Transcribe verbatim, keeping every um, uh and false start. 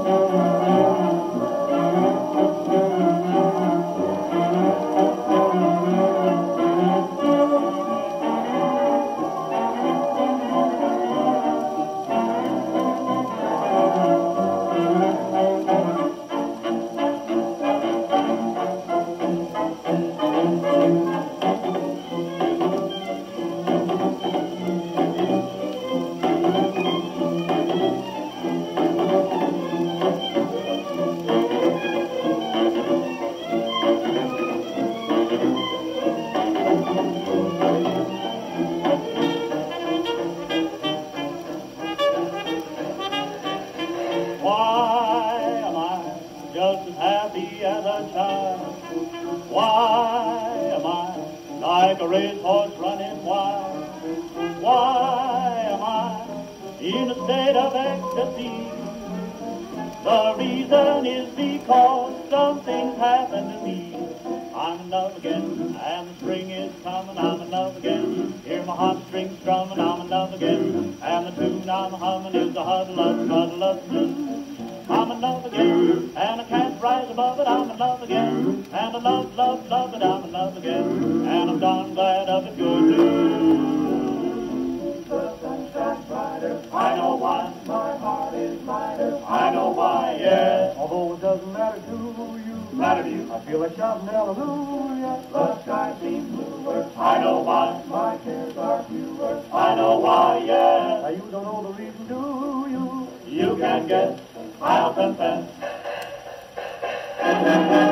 Just as happy as a child. Why am I like a racehorse running wild? Why am I in a state of ecstasy? The reason is because something's happened to me. I'm in love again, and the spring is coming. I'm in love again. Hear my heartstrings strumming. I'm in love again, and the tune I'm humming is the huddle up, huddle up blues. I'm in love again, and I can't rise above it. I'm in love again, and I love, love, love it. I'm in love again, and I'm darn glad of it. Good news. The sun shines brighter. I know why. My heart is lighter. I know why, yeah. Although it doesn't matter to you, Matter to you. I feel like shouting hallelujah. The sky seems bluer. I know why. My cares are fewer. I know why, yeah. Now you don't know the reason, do you? You can't guess. I'll confess.